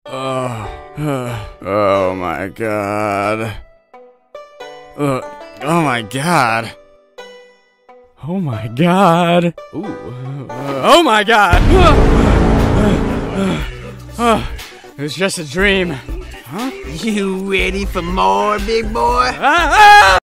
Oh my god. Oh my god. Oh my god. Ooh. Oh my god. It was just a dream. Huh? You ready for more, big boy?